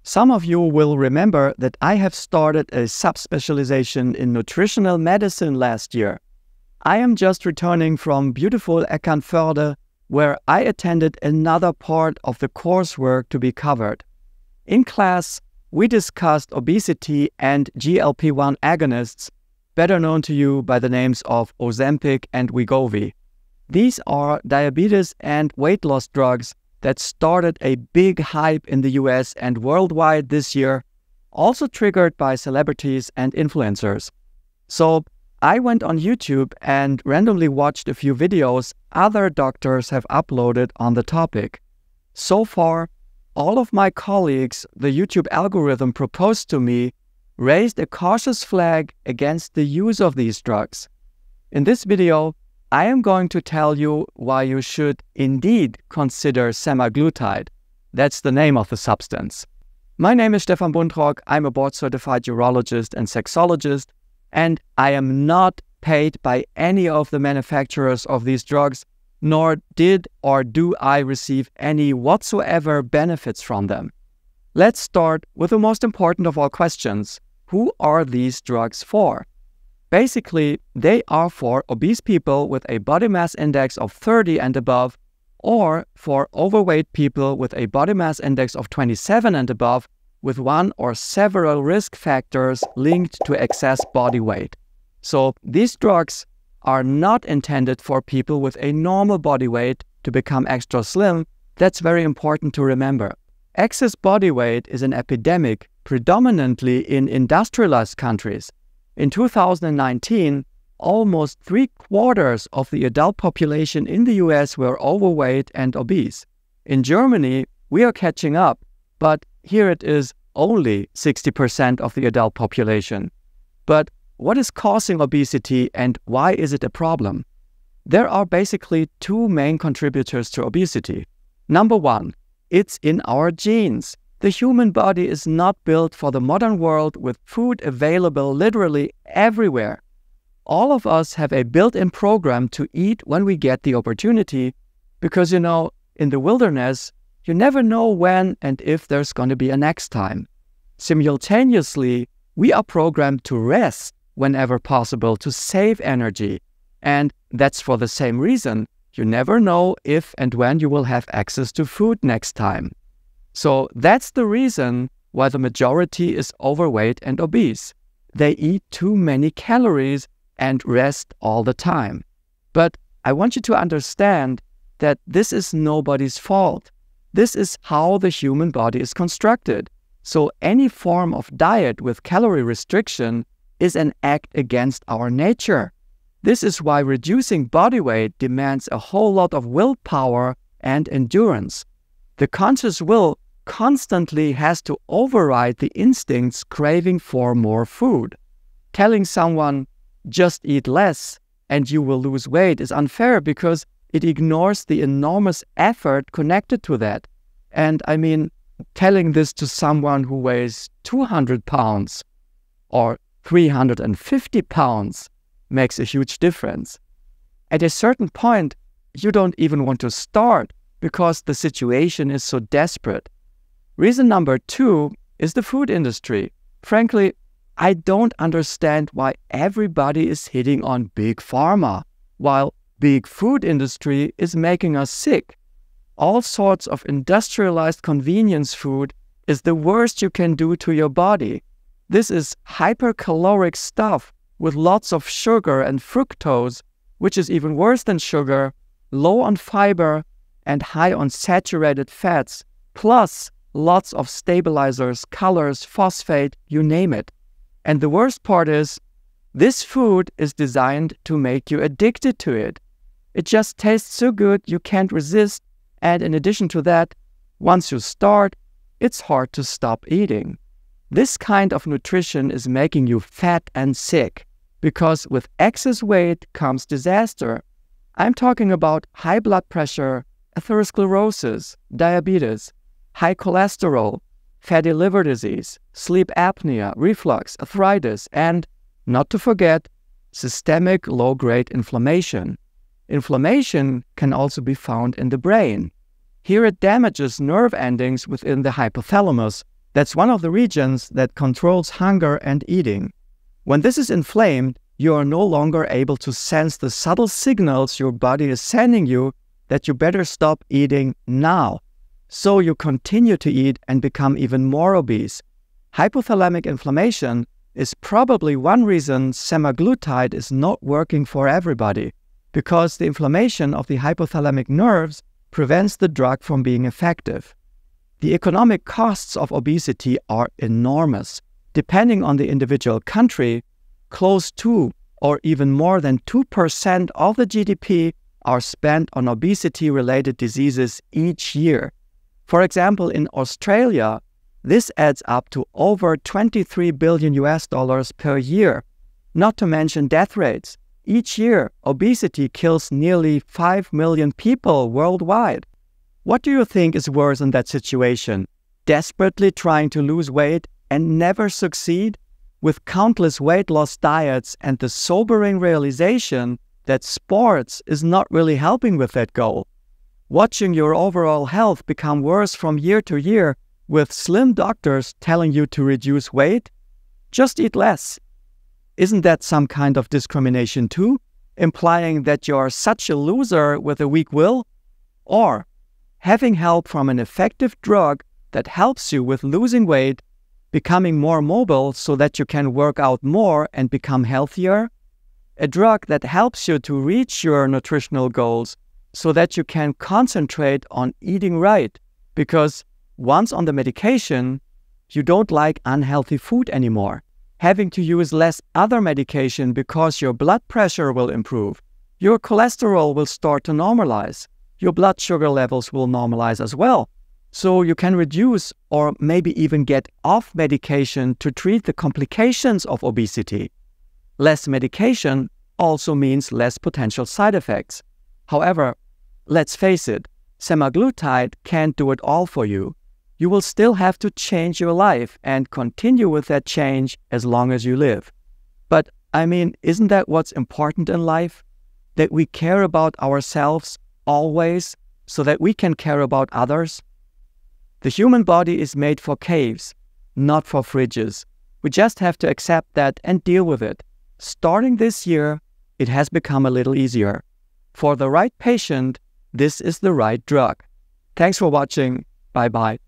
Some of you will remember that I have started a sub-specialization in nutritional medicine last year. I am just returning from beautiful Eckernförde, where I attended another part of the coursework to be covered. In class, we discussed obesity and GLP-1 agonists, better known to you by the names of Ozempic and Wegovy. These are diabetes and weight loss drugs that started a big hype in the US and worldwide this year, also triggered by celebrities and influencers. So I went on YouTube and randomly watched a few videos other doctors have uploaded on the topic. So far, all of my colleagues the YouTube algorithm proposed to me raised a cautious flag against the use of these drugs. In this video, I am going to tell you why you should indeed consider semaglutide. That's the name of the substance. My name is Stefan Buntrock. I'm a board-certified urologist and sexologist, and I am not paid by any of the manufacturers of these drugs, nor did or do I receive any whatsoever benefits from them. Let's start with the most important of all questions. Who are these drugs for? Basically, they are for obese people with a body mass index of 30 and above, or for overweight people with a body mass index of 27 and above, with one or several risk factors linked to excess body weight. So these drugs are not intended for people with a normal body weight to become extra slim. That's very important to remember. Excess body weight is an epidemic predominantly in industrialized countries. In 2019, almost 3/4 of the adult population in the US were overweight and obese. In Germany, we are catching up, but here it is only 60% of the adult population. But what is causing obesity and why is it a problem? There are basically two main contributors to obesity. Number one, it's in our genes. The human body is not built for the modern world with food available literally everywhere. All of us have a built-in program to eat when we get the opportunity because, in the wilderness, you never know when and if there's going to be a next time. Simultaneously, we are programmed to rest whenever possible to save energy. And that's for the same reason. You never know if and when you will have access to food next time. So that's the reason why the majority is overweight and obese. They eat too many calories and rest all the time. But I want you to understand that this is nobody's fault. This is how the human body is constructed. So any form of diet with calorie restriction is an act against our nature. This is why reducing body weight demands a whole lot of willpower and endurance. The conscious will constantly has to override the instincts craving for more food. Telling someone, just eat less and you will lose weight is unfair because it ignores the enormous effort connected to that. And I mean, telling this to someone who weighs 200 pounds or 350 pounds makes a huge difference. At a certain point, you don't even want to start because the situation is so desperate. Reason number two is the food industry. Frankly, I don't understand why everybody is hitting on big pharma, while big food industry is making us sick. All sorts of industrialized convenience food is the worst you can do to your body. This is hypercaloric stuff with lots of sugar and fructose, which is even worse than sugar, low on fiber and high on saturated fats, plus lots of stabilizers, colors, phosphate, you name it. And the worst part is, this food is designed to make you addicted to it. It just tastes so good you can't resist, and in addition to that, once you start, it's hard to stop eating. This kind of nutrition is making you fat and sick, because with excess weight comes disaster. I'm talking about high blood pressure, atherosclerosis, diabetes, high cholesterol, fatty liver disease, sleep apnea, reflux, arthritis, and, not to forget, systemic low-grade inflammation. Inflammation can also be found in the brain. Here it damages nerve endings within the hypothalamus, That's one of the regions that controls hunger and eating. When this is inflamed, you are no longer able to sense the subtle signals your body is sending you that you better stop eating now. So you continue to eat and become even more obese. Hypothalamic inflammation is probably one reason semaglutide is not working for everybody, because the inflammation of the hypothalamic nerves prevents the drug from being effective. The economic costs of obesity are enormous. Depending on the individual country, close to or even more than 2% of the GDP are spent on obesity-related diseases each year. For example, in Australia, this adds up to over $23 billion per year. Not to mention death rates. Each year, obesity kills nearly 5 million people worldwide. What do you think is worse in that situation? Desperately trying to lose weight and never succeed? With countless weight loss diets and the sobering realization that sports is not really helping with that goal. Watching your overall health become worse from year to year with slim doctors telling you to reduce weight? Just eat less. Isn't that some kind of discrimination too? Implying that you are such a loser with a weak will? Or having help from an effective drug that helps you with losing weight, becoming more mobile so that you can work out more and become healthier? A drug that helps you to reach your nutritional goals so that you can concentrate on eating right, because once on the medication, you don't like unhealthy food anymore. Having to use less other medication because your blood pressure will improve, your cholesterol will start to normalize, your blood sugar levels will normalize as well. So you can reduce or maybe even get off medication to treat the complications of obesity. Less medication also means less potential side effects. However, let's face it, semaglutide can't do it all for you. You will still have to change your life and continue with that change as long as you live. But isn't that what's important in life? That we care about ourselves always so that we can care about others? The human body is made for caves, not for fridges. We just have to accept that and deal with it. Starting this year, it has become a little easier. For the right patient, this is the right drug. Thanks for watching. Bye-bye.